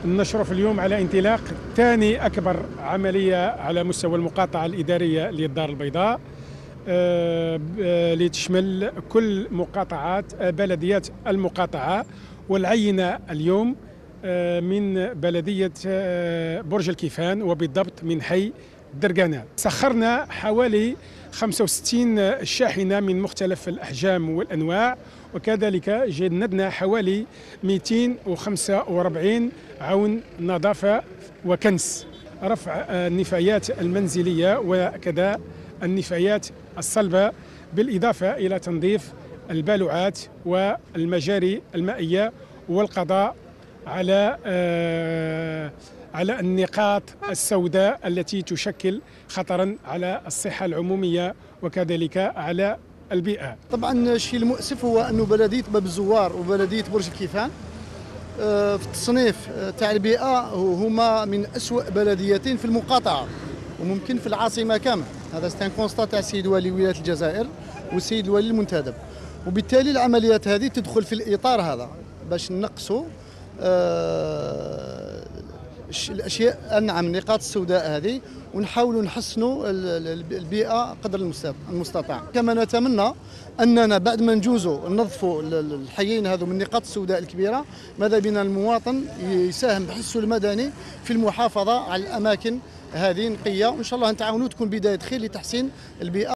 نشرف اليوم على انطلاق ثاني أكبر عملية على مستوى المقاطعة الإدارية للدار البيضاء، لتشمل كل مقاطعات بلديات المقاطعة، والعينة اليوم من بلدية برج الكيفان، وبالضبط من حي درقانة. سخرنا حوالي 65 شاحنة من مختلف الأحجام والأنواع، وكذلك جندنا حوالي 245 عون نظافة وكنس، رفع النفايات المنزلية وكذا النفايات الصلبة، بالإضافة إلى تنظيف البالوعات والمجاري المائية، والقضاء على النقاط السوداء التي تشكل خطرا على الصحة العمومية وكذلك على البيئة. طبعا الشيء المؤسف هو أنه بلدية باب الزوار وبلدية برج الكيفان في التصنيف تاع البيئة هما من أسوأ بلديتين في المقاطعة وممكن في العاصمة كامل. هذا ستان كونستا تاع السيد والي ولاية الجزائر والسيد الوالي المنتدب، وبالتالي العمليات هذه تدخل في الإطار هذا باش نقصوا الاشياء، نعم، النقاط السوداء هذه، ونحاولوا نحسنوا البيئه قدر المستطاع. كما نتمنى اننا بعد ما نجوزوا ننظفوا الحيين هذو من النقاط السوداء الكبيره، ماذا بنا المواطن يساهم بحسه المدني في المحافظه على الاماكن هذه نقيه، وان شاء الله نتعاونوا تكون بدايه خير لتحسين البيئه.